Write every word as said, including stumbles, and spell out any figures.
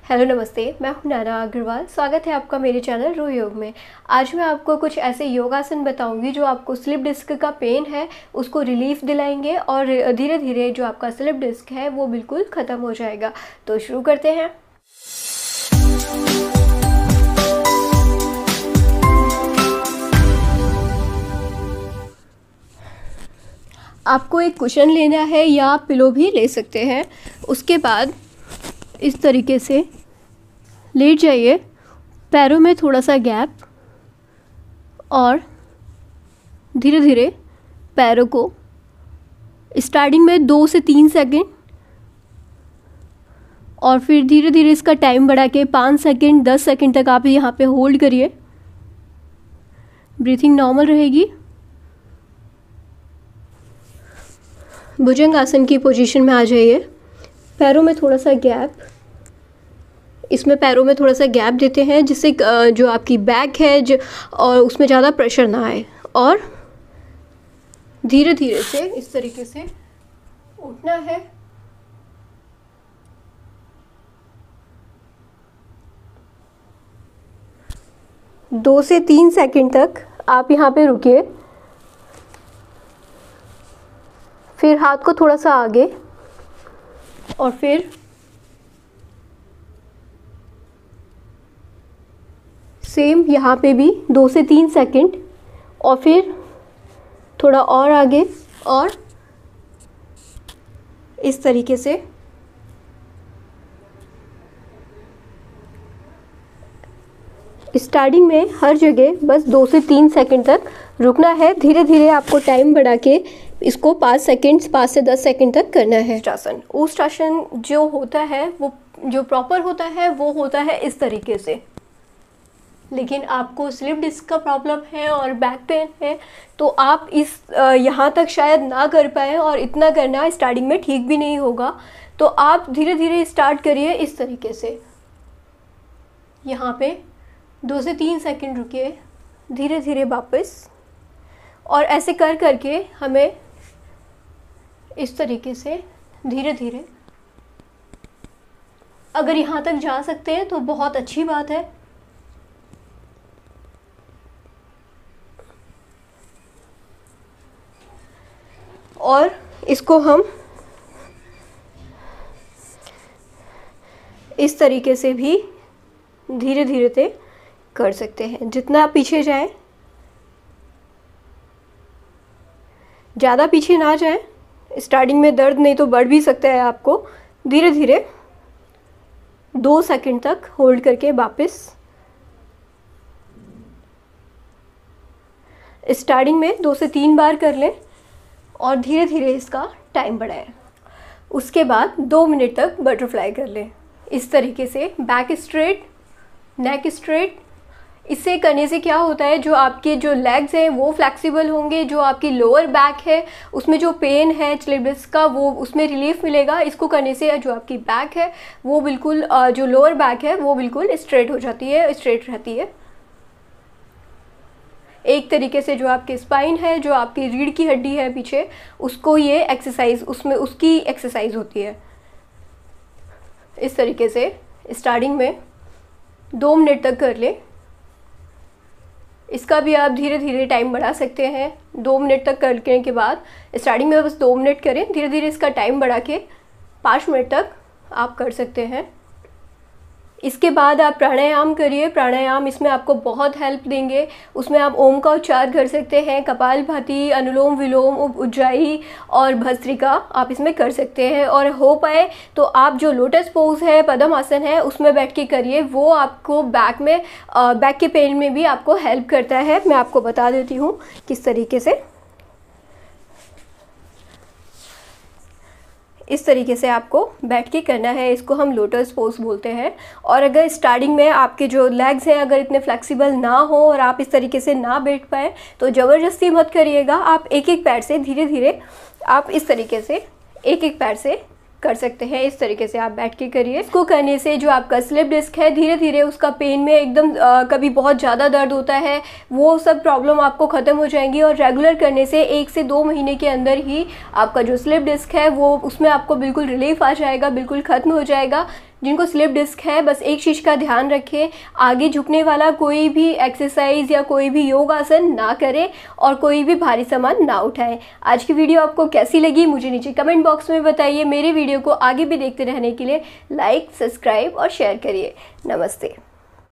Hello नमस्ते, मैं हूं नाना अग्रवाल। स्वागत है आपका मेरे चैनल रू योग में। आज मैं आपको कुछ ऐसे योगासन बताऊंगी जो आपको स्लिप डिस्क का पेन है उसको रिलीफ दिलाएंगे और धीरे धीरे जो आपका स्लिप डिस्क है वो बिल्कुल ख़त्म हो जाएगा। तो शुरू करते हैं। आपको एक कुशन लेना है या आप पिलो भी ले सकते हैं। उसके बाद इस तरीके से लेट जाइए, पैरों में थोड़ा सा गैप और धीरे धीरे पैरों को स्टार्टिंग में दो से तीन सेकंड और फिर धीरे धीरे इसका टाइम बढ़ा के पाँच सेकंड दस सेकंड तक आप यहाँ पे होल्ड करिए। ब्रीथिंग नॉर्मल रहेगी। भुजंग आसन की पोजीशन में आ जाइए। पैरों में थोड़ा सा गैप, इसमें पैरों में थोड़ा सा गैप देते हैं जिससे जो आपकी बैक है जो और उसमें ज़्यादा प्रेशर ना आए, और धीरे धीरे से इस तरीके से उठना है। दो से तीन सेकंड तक आप यहाँ पे रुकिए, फिर हाथ को थोड़ा सा आगे और फिर सेम यहाँ पे भी दो से तीन सेकंड और फिर थोड़ा और आगे, और इस तरीके से स्टार्टिंग में हर जगह बस दो से तीन सेकंड तक रुकना है। धीरे धीरे आपको टाइम बढ़ा के इसको पाँच सेकंड्स पाँच से दस सेकंड तक करना है। ऊष्टासन ऊष्टासन जो होता है वो जो प्रॉपर होता है वो होता है इस तरीके से, लेकिन आपको स्लिप डिस्क का प्रॉब्लम है और बैक पेन है तो आप इस यहाँ तक शायद ना कर पाए, और इतना करना स्टार्टिंग में ठीक भी नहीं होगा। तो आप धीरे धीरे स्टार्ट करिए इस तरीके से। यहाँ पे दो से तीन सेकंड रुकिए, धीरे धीरे वापस, और ऐसे कर करके हमें इस तरीके से धीरे धीरे, अगर यहाँ तक जा सकते हैं तो बहुत अच्छी बात है। और इसको हम इस तरीके से भी धीरे धीरे से कर सकते हैं। जितना पीछे जाए, ज़्यादा पीछे ना जाए। स्टार्टिंग में दर्द नहीं तो बढ़ भी सकता है आपको। धीरे धीरे दो सेकंड तक होल्ड करके वापस स्टार्टिंग में दो से तीन बार कर लें और धीरे धीरे इसका टाइम बढ़ाएं। उसके बाद दो मिनट तक बटरफ्लाई कर लें इस तरीके से। Back straight, neck straight. इससे करने से क्या होता है, जो आपके जो लेग्स हैं वो फ्लेक्सिबल होंगे, जो आपकी लोअर बैक है उसमें जो पेन है स्लिप डिस्क का वो उसमें रिलीफ मिलेगा। इसको करने से जो आपकी बैक है वो बिल्कुल, जो लोअर बैक है वो बिल्कुल स्ट्रेट हो जाती है, स्ट्रेट रहती है। एक तरीके से जो आपकी स्पाइन है, जो आपकी रीढ़ की हड्डी है पीछे, उसको ये एक्सरसाइज, उसमें उसकी एक्सरसाइज होती है। इस तरीके से स्टार्टिंग में दो मिनट तक कर ले। इसका भी आप धीरे धीरे टाइम बढ़ा सकते हैं। दो मिनट तक करने के बाद स्टार्टिंग में बस दो मिनट करें, धीरे धीरे इसका टाइम बढ़ा के पाँच मिनट तक आप कर सकते हैं। इसके बाद आप प्राणायाम करिए। प्राणायाम इसमें आपको बहुत हेल्प देंगे। उसमें आप ओम का उच्चार कर सकते हैं, कपालभाति, अनुलोम विलोम, उज्जाई और भस्त्रिका आप इसमें कर सकते हैं। और हो पाए तो आप जो लोटस पोज है, पद्म आसन है, उसमें बैठ के करिए। वो आपको बैक में बैक के पेन में भी आपको हेल्प करता है। मैं आपको बता देती हूँ किस तरीके से। इस तरीके से आपको बैठ के करना है। इसको हम लोटस पोज बोलते हैं। और अगर स्टार्टिंग में आपके जो लेग्स हैं अगर इतने फ्लेक्सिबल ना हो और आप इस तरीके से ना बैठ पाए तो ज़बरदस्ती मत करिएगा। आप एक एक पैर से धीरे धीरे आप इस तरीके से एक एक पैर से कर सकते हैं। इस तरीके से आप बैठ के करिए। इसको करने से जो आपका स्लिप डिस्क है धीरे धीरे उसका पेन में एकदम आ, कभी बहुत ज़्यादा दर्द होता है, वो सब प्रॉब्लम आपको ख़त्म हो जाएंगी। और रेगुलर करने से एक से दो महीने के अंदर ही आपका जो स्लिप डिस्क है वो उसमें आपको बिल्कुल रिलीफ आ जाएगा, बिल्कुल ख़त्म हो जाएगा। जिनको स्लिप डिस्क है, बस एक चीज़ का ध्यान रखें, आगे झुकने वाला कोई भी एक्सरसाइज या कोई भी योग आसन ना करें और कोई भी भारी सामान ना उठाएं। आज की वीडियो आपको कैसी लगी मुझे नीचे कमेंट बॉक्स में बताइए। मेरे वीडियो को आगे भी देखते रहने के लिए लाइक, सब्सक्राइब और शेयर करिए। नमस्ते।